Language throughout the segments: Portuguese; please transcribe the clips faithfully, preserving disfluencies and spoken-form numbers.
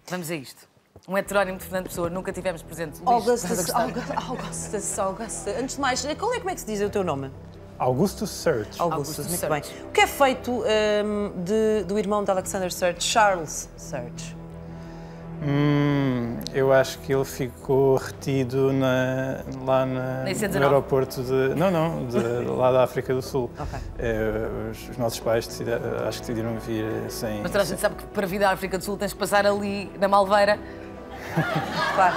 Vamos a isto. Um heterónimo de Fernando Pessoa, nunca tivemos presente. Augustus, Augustus, Augustus, Augustus. Antes de mais, como é, como é que se diz o teu nome? Augustus Search. Augustus, Augustus muito Search. bem. O que é feito um, de, do irmão de Alexander Search, Charles Search? Hum, eu acho que ele ficou retido na, lá na, no aeroporto de... Não, não, de, lá da África do Sul. Okay. É, os, os nossos pais decidiram, acho que decidiram vir sem... Mas toda a gente sabe que para vir à África do Sul tens de passar ali na Malveira. Claro.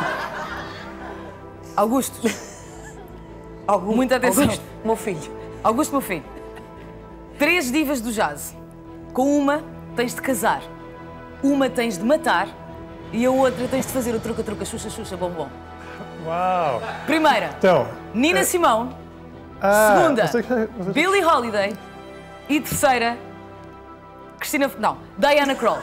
Augusto. Augusto. Muita atenção. Augusto, meu filho. Augusto, meu filho. Três divas do jazz. Com uma tens de casar, uma tens de matar e a outra tens de fazer o truca-truca, xuxa-xuxa, bombom. Uau! Primeira, Então, Nina é... Simone. Ah, Segunda, você... você... Billie Holiday. E terceira, Cristina... Não, Diana Krall.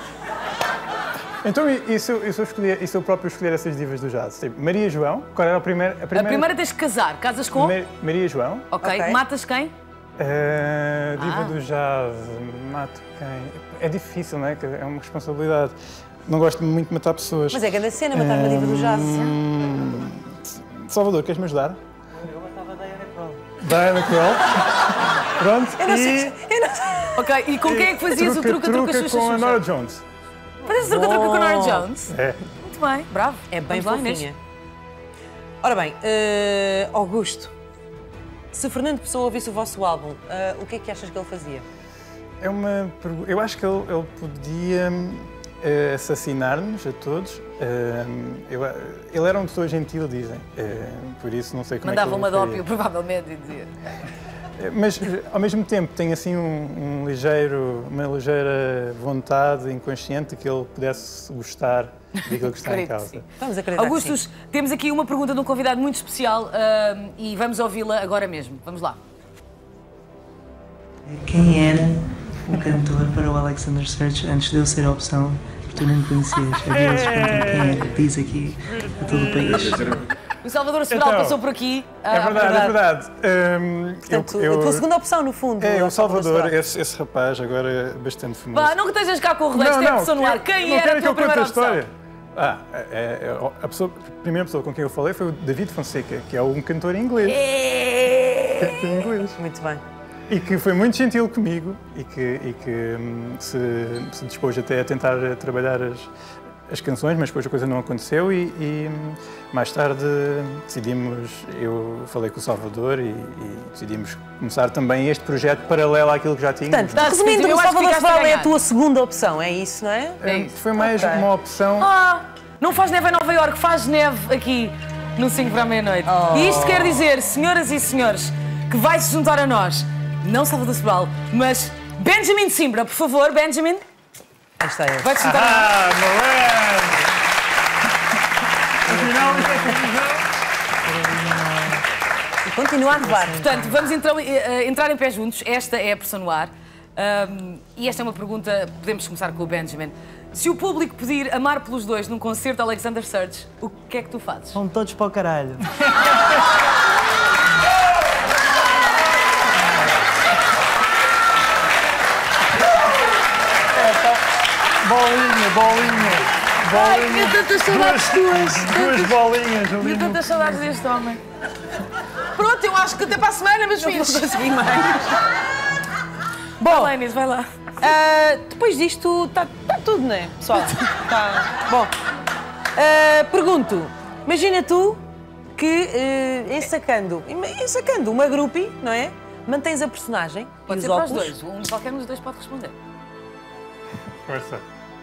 Então, e, e, se eu, e, se eu escolher, e se eu próprio escolher essas divas do jazz? Tipo, Maria João, qual era a primeira? A primeira, A primeira tens de casar. Casas com? Ma Maria João. Ok. Ok. Matas quem? Uh, diva Ah. do jazz, mato quem? É difícil, não é? É uma responsabilidade. Não gosto muito de matar pessoas. Mas é grande cena matar uma diva do jazz. Hum... Salvador, queres-me ajudar? Eu matava a Diana Krall. Diana Krall. Pronto. Eu não e... sei. Eu não sei. Ok, e com quem é que fazias o truca-truca, truca com a Nora xuxa-xuxa? Jones. Fazes o truca-truca com a Nora Jones? É. Muito bem, bravo. É bem Vamos lá, fofinha. Ora bem, uh, Augusto, se Fernando Pessoa ouvisse o vosso álbum, uh, o que é que achas que ele fazia? É uma pergunta. Eu acho que ele, ele podia uh, assassinar-nos a todos. Uh, eu, ele era uma pessoa gentil, dizem. Uh, por isso não sei como Mandava é que ele uma de faria. ópio, provavelmente, e dizia. Mas, ao mesmo tempo, tem assim um, um ligeiro, uma ligeira vontade inconsciente que ele pudesse gostar daquilo que está em Acredito que causa. sim. Vamos acreditar que Augustus, sim. temos aqui uma pergunta de um convidado muito especial uh, e vamos ouvi-la agora mesmo. Vamos lá. Quem era o cantor para o Alexander Search antes de eu ser a opção? Porque tu não me conhecias. Havia eles perguntam quem era. Diz aqui a todo o país. O Salvador Sobral Então, passou por aqui. É uh, verdade, é verdade. Um, Portanto, eu, eu, a tua segunda opção, no fundo. É, o Salvador, Sobral. esse, esse rapaz, agora é bastante famoso. Vá, não que estejas cá com o relógio, tem pessoa no ar. que- Quem não era quero a que eu tua conte primeira a opção? história. Ah, é, é, a, pessoa, a primeira pessoa com quem eu falei foi o David Fonseca, que é um cantor inglês. É... Cantor inglês. Muito bem. E que foi muito gentil comigo e que, e que hum, se, se dispôs até a tentar trabalhar as, as canções, mas depois a coisa não aconteceu e, e hum, mais tarde decidimos, eu falei com o Salvador e, e decidimos começar também este projeto paralelo àquilo que já tínhamos. Portanto, Tá, resumindo, eu o acho que Salvador ficaste a Sobral é a ganhar. tua segunda opção, é isso, não é? É Hum, isso. Foi mais Ok. uma opção. Ah, não faz neve em Nova Iorque, faz neve aqui no cinco para a meia-noite. Oh. E isto quer dizer, senhoras e senhores, que vai se juntar a nós, não Salvador Sobral, mas Benjamin Simbra, por favor, Benjamin, Aí está ele. vai se juntar a nós. Ah, Moé! Afinal, isto é E continua a nevar. Portanto, vamos então, eh, entrar em pé juntos. Esta é a pressão no ar. Um, e esta é uma pergunta, podemos começar com o Benjamin. Se o público pedir amar pelos dois num concerto de Alexander Search, o que é que tu fazes? Vão todos para o caralho. bolinha, bolinha, Ai, bolinha. eu tantas saudades tuas. Duas bolinhas ali. Eu no- tantas saudades deste homem. Pronto, eu acho que até para a semana, meus filhos. Não consegui mais. Bom, Bom, vai lá, Inês, vai lá. ah, depois disto está tá tudo, não é, pessoal? Tá. Bom, ah, pergunto, imagina tu que ah, ensacando, ensacando uma groupie, não é? Mantens a personagem Pode e ser os para os óculos. dois. Um, qualquer um dos dois pode responder. Força.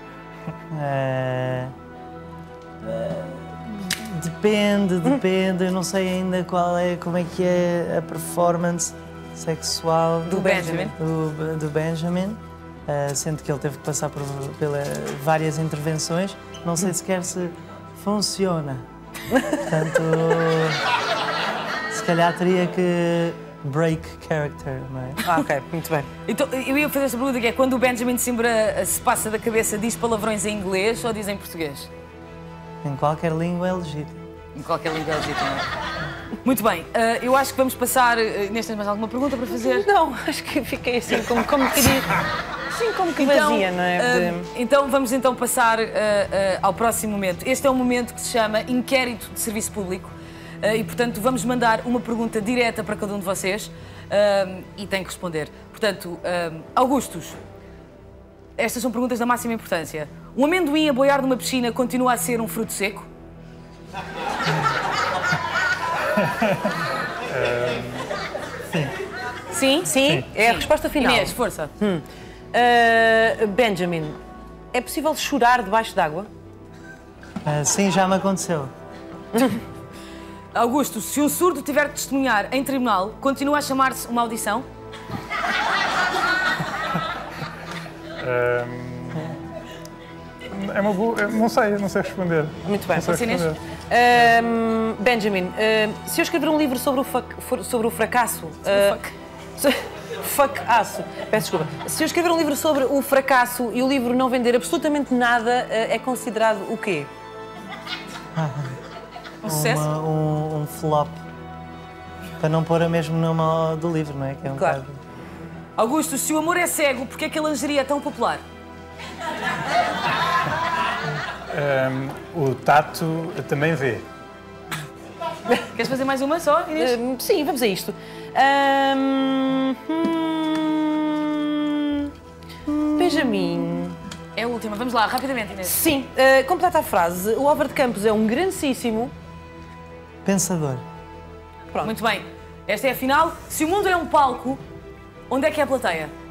Eh, eh, depende, depende. Eu não sei ainda qual é, como é que é a performance sexual Do Benjamin. do, do Benjamin. Eh, sendo que ele teve que passar por pela, várias intervenções. Não sei sequer se funciona. Portanto, se calhar teria que break character, não é? Ah, ok, muito bem. Então, eu ia fazer esta pergunta que é quando o Benjamin Simbra se passa da cabeça, diz palavrões em inglês ou diz em português? Em qualquer língua é legítimo. Em qualquer língua legítima. Muito bem, uh, eu acho que vamos passar... Uh, Inês, tens mais alguma pergunta para fazer? Não, acho que fiquei assim como, como queria... Assim como que Então, vazia, não é? uh, De... então vamos então passar uh, uh, ao próximo momento. Este é um momento que se chama Inquérito de Serviço Público uh, e, portanto, vamos mandar uma pergunta direta para cada um de vocês uh, e tem que responder. Portanto, uh, Augustus, estas são perguntas da máxima importância. Um amendoim a boiar numa piscina continua a ser um fruto seco? Sim. Sim? Sim? É a resposta final. Inês, força. Hum. Uh, Benjamin, é possível chorar debaixo d'água? Ah, sim, já me aconteceu. Augusto, se um surdo tiver de testemunhar em tribunal, continua a chamar-se uma audição? Um, é uma boa... Não sei, não sei responder. Muito bem. Não sei Você, Inês? responder. Um, Benjamin, uh, se eu escrever um livro sobre o, fac, sobre o fracasso... Uh, fuck. Fuck-aço. Peço desculpa. Se eu escrever um livro sobre o fracasso e o livro não vender absolutamente nada, uh, é considerado o quê? Um sucesso? Uma, um, um flop. Para não pôr a mesmo nome ao- do livro, não é? Que é um Claro. bocado- Augusto, se o amor é cego, porquê é que a lingerie é tão popular? Um, o tato também vê. Queres fazer mais uma só, Inês? Uh, sim, vamos a isto. Um, hum, Benjamin... É a última, vamos lá, rapidamente, Inês. Sim, uh, completa a frase. O Álvaro de Campos é um grandíssimo... Pensador. Pronto. Muito bem, esta é a final. Se o mundo é um palco, onde é que é a plateia?